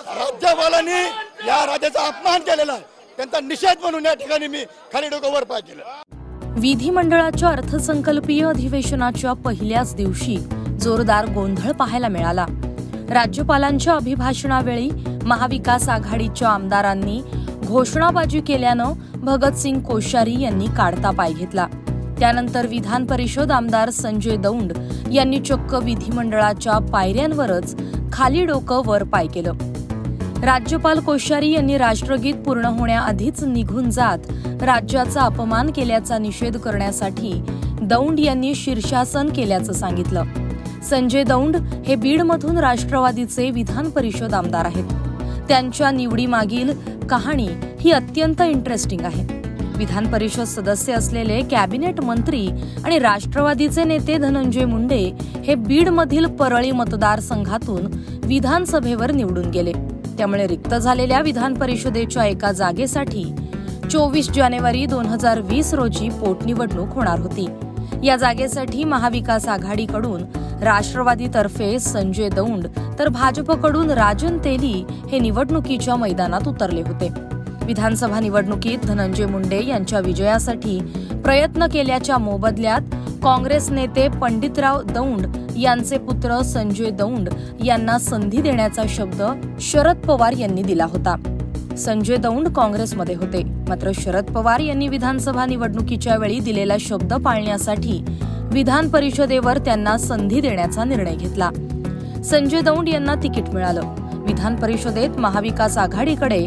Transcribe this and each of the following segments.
राज्यपालांनी या राज्याचा अपमान केलेला आहे, त्यांचा निषेध म्हणून या ठिकाणी मी खाली डोकं वर पाय केलं। विधिमंडळाच्या अर्थसंकल्पीय अधिवेशनाच्या पहिल्याच दिवशी जोरदार गोंधळ पाहायला मिळाला। राज्यपालांच्या अभिभाषणावेळी महाविकास आघाडीच्या आमदारांनी घोषणाबाजी केल्यानं भगतसिंग कोश्यारी यांनी काढता पाय घेतला। त्यानंतर विधान परिषद आमदार संजय दौंड यांनी चक्क विधिमंडळाच्या पायऱ्यांवरच खाली डोकं वर पाय केलं। राज्यपाल कोश्यारी यांनी राष्ट्रगीत पूर्ण होण्याआधीच निघून जात राज्याचा अपमान केल्याचा निषेध करण्यासाठी दौंड यांनी शीर्षासन केल्याचं सांगितलं। संजय दौंड हे बीडमधून राष्ट्रवादीचे विधान परिषद आमदार आहेत। त्यांच्या निवडीमागील कहाणी ही अत्यंत इंटरेस्टिंग आहे। विधान परिषद सदस्य असलेले कॅबिनेट मंत्री आणि राष्ट्रवादीचे नेते धनंजय मुंडे हे बीडमधील परळी मतदारसंघातून विधानसभेवर निवडून गेले। त्यामुळे रिक्त झालेल्या विधान परिषदेच्या एका जागेसाठी 24 जानेवारी 2020 रोजी पोटनिवडणूक होणार होती। या जागेसाठी महाविकास आघाडीकडून राष्ट्रवादीतर्फे संजय दौंड तर भाजपकडून राजन तेली हे निवडणुकीच्या मैदानात उतरले होते। विधानसभा निवडणुकीत धनंजय मुंडे यांच्या विजयासाठी प्रयत्न केल्याच्या मोबदल्यात काँग्रेस नेते पंडितराव दौंड यांचे पुत्र संजय दौंड यांना संधी देण्याचा शब्द शरद पवार यांनी दिला होता। संजय दौंड काँग्रेसमध्ये होते, मात्र शरद पवार यांनी विधानसभा निवडणुकीच्या वेळी दिलेला शब्द पाळण्यासाठी विधान परिषदेवर त्यांना संधी देण्याचा निर्णय घेतला। संजय दौंड यांना तिकीट मिळालं। विधान परिषदेत महाविकास आघाडीकडे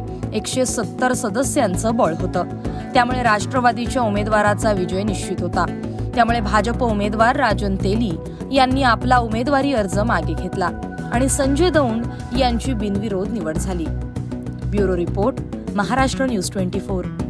170 सदस्यांचं बळ होतं, त्यामुळे राष्ट्रवादीच्या उमेदवाराचा विजय निश्चित होता। त्यामुळे भाजप उमेदवार राजन तेली यांनी आपला उमेदवारी अर्ज मागे घेतला आणि संजय दौंड यांची बिनविरोध निवड झाली। Bureau report, Maharashtra news 24।